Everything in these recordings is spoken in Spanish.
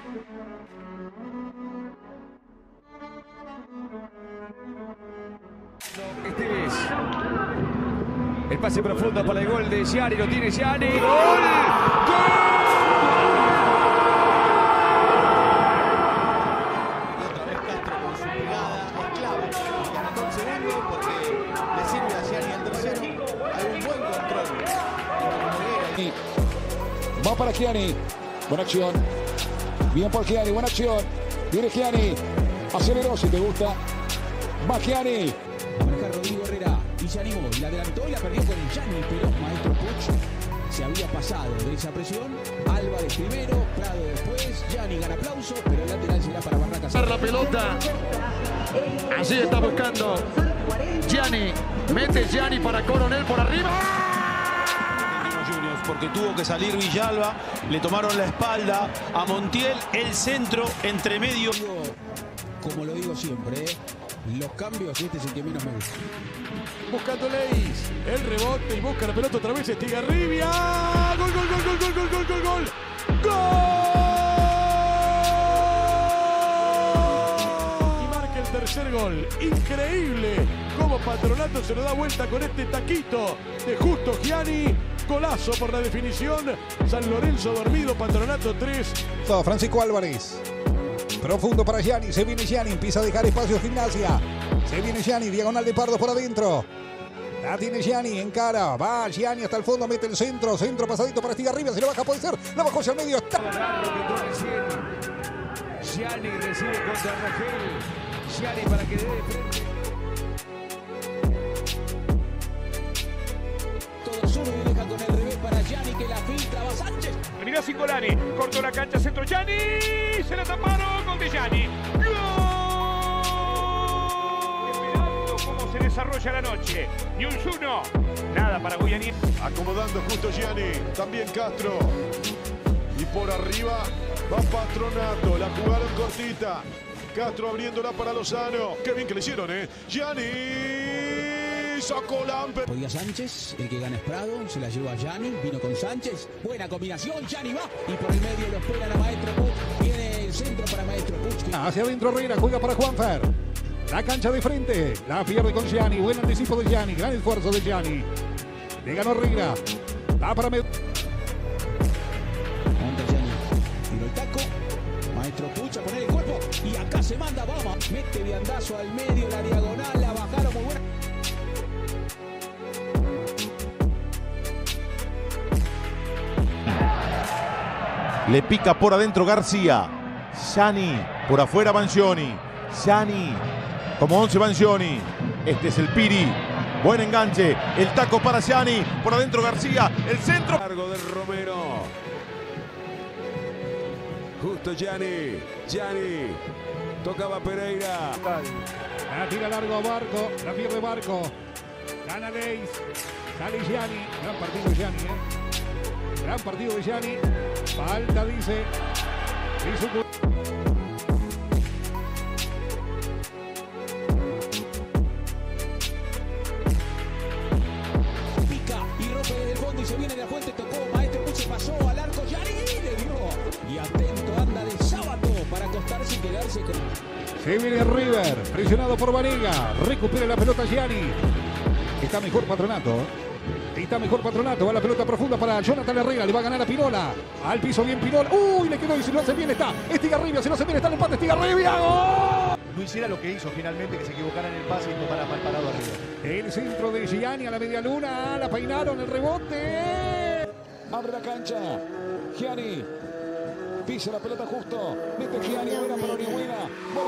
Este es el pase profundo para el gol de Gianni, lo tiene Gianni. ¡Gol! ¡Gol! Otra vez Castro con su pegada es clave. Anotó el segundo porque le sirve a Gianni el tercero. Hay un buen control. Va para Gianni. Buena acción. Bien por Gianni, buena acción. Viene Gianni. Aceleró si te gusta. Va Gianni. Manejar Rodrigo Herrera y se animó y la adelantó y la perdió con Gianni, pero Maestro Puch se había pasado de esa presión. Álvarez primero, Prado después, Gianni gana aplauso, pero el lateral será para Barracas. La pelota, así está buscando Gianni, mete Gianni para Coronel por arriba. Porque tuvo que salir Villalba, le tomaron la espalda a Montiel, el centro entre medio. Como lo digo siempre, los cambios, este es el que menos me gusta. Buscando Leis, el rebote y busca la pelota otra vez Estigarribia. ¡Gol, gol, gol, gol, gol, gol, gol, gol, gol! ¡Gol! Y marca el tercer gol. Increíble cómo Patronato se lo da vuelta con este taquito de Justo Gianni. Golazo por la definición. San Lorenzo dormido, Patronato 3. Francisco Álvarez. Profundo para Gianni. Se viene Gianni. Empieza a dejar espacio Gimnasia. Se viene Gianni. Diagonal de Pardo por adentro. La tiene Gianni. Encara. Va Gianni hasta el fondo. Mete el centro. Centro pasadito para Estigarribia. Se lo baja. Puede ser. La bajó hacia el medio. Está. Gianni recibe contra Rogel. Gianni para que dé de frente. Todo solo y deja con el revés para Gianni que la filtra. Va Sánchez. Venía Singolani, cortó la cancha, centro Gianni, se la taparon, gol de Gianni. ¡Gol! Esperando cómo se desarrolla la noche. Ni un uno, nada para Guayani. Acomodando justo Gianni, también Castro. Y por arriba va Patronato, la jugaron cortita. Castro abriéndola para Lozano. Qué bien que le hicieron, Gianni sacó Lampe. Podía Sánchez, el que gana es Prado, se la lleva a Gianni, vino con Sánchez. Buena combinación, Gianni va. Y por el medio lo esperan a Maestro Puch. Viene el centro para Maestro Puch. Hacia adentro Herrera, juega para Juanfer. La cancha de frente, la pierde con Gianni. Buen anticipo de Gianni, gran esfuerzo de Gianni. Le ganó Herrera. Va para Monta Gianni. Tiro el taco. Maestro Puch a poner el cuerpo. Y acá se manda Bama. Mete viandazo al medio, la diagonal, la bajaron muy buena. Le pica por adentro García. Gianni. Por afuera Banchioni. Gianni. Como 11 Banchioni. Este es el Piri. Buen enganche. El taco para Gianni. Por adentro García. El centro. Largo de Romero. Justo Gianni. Gianni. Tocaba Pereira. La tira largo a Barco. La pierde Barco. Gana Leis. Sale Gianni. Gran partido de Gianni, Gran partido de Gianni. Falta, dice. Pica y rompe desde el fondo y se viene de la fuente. Tocó Maestro Puch, pasó al arco. Gianni le dio. Y atento, anda de sábado para acostarse y quedarse con. Se viene River. Presionado por Vanega. Recupera la pelota Gianni. Está mejor Patronato. Está mejor Patronato, va la pelota profunda para Jonathan Herrera, le va a ganar a Pinola. Al piso bien Pinola. Uy, le quedó y si no hace bien está Estigarribia, si no hace bien está el empate Estigarribia. ¡Gol! No hiciera lo que hizo finalmente, que se equivocara en el pase y tomara mal parado arriba. El centro de Gianni a la media luna, la peinaron, el rebote. Abre la cancha, Gianni. Pisa la pelota justo. Mete Gianni, buena para Orihuela.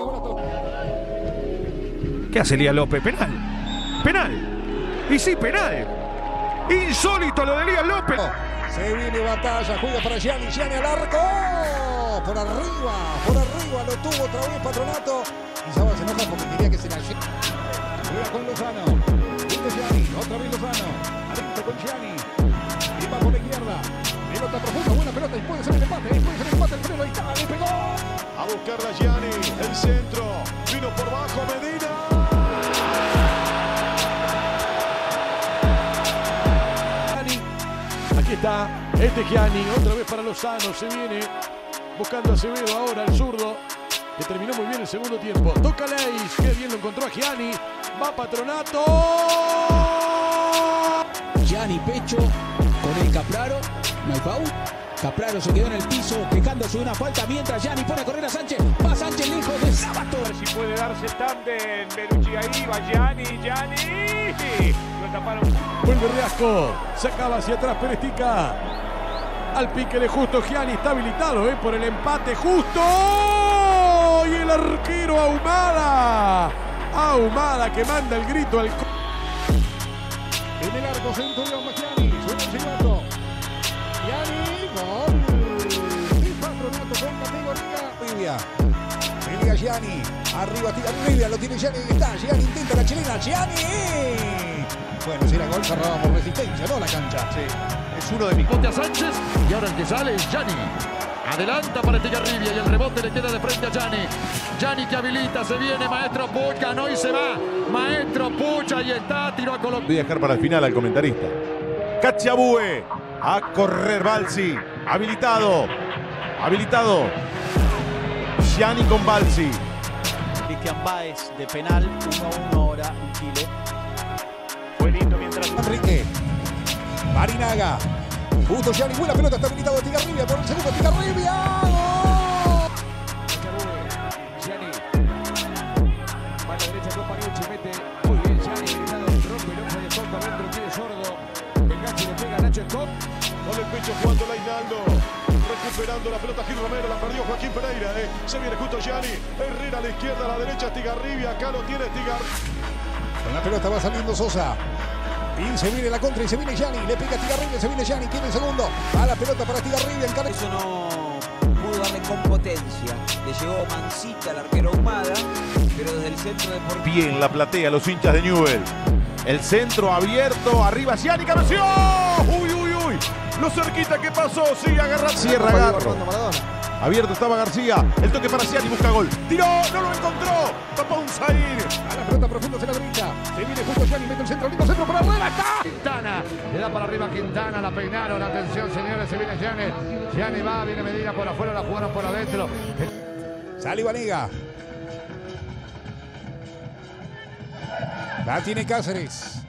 ¿Qué hace Elías López? Penal. Penal. Y sí, penal. Insólito lo de Elías López. Se viene batalla, juega para Gianni, Gianni al arco. Por arriba, lo tuvo otra vez Patronato. Y ya se enoja porque quería que se la lleve. Juega con Lozano. Viene Gianni, otra vez Lozano. Adentro con Gianni. Y va por la izquierda. Pelota profunda, buena pelota. Y puede ser el empate, el freno, ahí está, le pegó. A buscarla Gianni, el centro. Vino por bajo Medina. Aquí está, este Gianni, otra vez para Lozano, se viene Buscando a Acevedo ahora, el zurdo, que terminó muy bien el segundo tiempo. Toca Leis, qué bien lo encontró a Gianni. Va Patronato. Gianni pecho con el Capraro. No hay foul. Capraro se quedó en el piso quejándose de una falta mientras Gianni pone a correr a Sánchez. Va Sánchez lejos de Sábato. A ver si puede darse tándem. Belucci ahí, va Gianni. Lo taparon. Vuelve Riasco, sacaba hacia atrás Perestica. Al pique de Justo, Gianni está habilitado por el empate justo. Y el arquero Ahumada. Ahumada que manda el grito al... En el arco Centurión Gianni, suena el silbato. Gianni, gol. Y Patronato con categoría. Rivia. Pelea Gianni. Arriba tira Rivia, lo tiene Gianni. Está Gianni, intenta la chilena. Gianni. Bueno, si era gol cerrábamos resistencia, ¿no? La cancha. Sí, es uno de mis... Bote a Sánchez y ahora el que sale es Gianni. Adelanta para Estigarribia y el rebote le queda de frente a Gianni. Gianni que habilita, se viene Maestro Puch, ganó y se va. Maestro Puch, ahí está, tiró a Colombia. Voy a dejar para el final al comentarista. Cachabue. A correr Balsi. Habilitado. Gianni con Balsi. Cristian Báez de penal, 1-1 ahora en Chile. Fue lindo mientras... Enrique. Marinaga. Justo Gianni, buena pelota, está habilitado Estigarribia por el segundo. Estigarribia. Gianni. Va a la derecha con Paniucci, mete muy bien Gianni, gritado el rompe, no puede Scott adentro, tiene sordo. El gancho le pega a Nacho Scott. Con el pecho jugando Lainaldo. Recuperando la pelota Gil Romero, la perdió Joaquín Pereira. Se viene justo Gianni. Herrera a la izquierda, a la derecha Estigarribia. Acá lo tiene Estigarribia. Con la pelota va saliendo Sosa. Y se viene la contra y se viene Gianni. Le pica Estigarribia, se viene Gianni. Tiene el segundo. A la pelota para Estigarribia. Eso no pudo darle con potencia. Le llegó Mancita al arquero Ahumada, pero desde el centro de por... Bien la platea, los hinchas de Newell. El centro abierto, arriba Gianni, cabeció. Uy. Lo cerquita que pasó, sigue agarrando. Cierra Garro. Abierto estaba García. El toque para Gianni, busca gol. Tiró, no lo encontró. Tapó un Zaire. A la pelota profunda se la derecha. Se viene justo Gianni, mete el centro, lindo centro para Herrera. ¡Está! Quintana, le da para arriba Quintana, la peinaron, atención señores, se viene Gianni. Gianni va, viene Medina por afuera, la jugaron por adentro. Sale Vanega. La tiene Cáceres.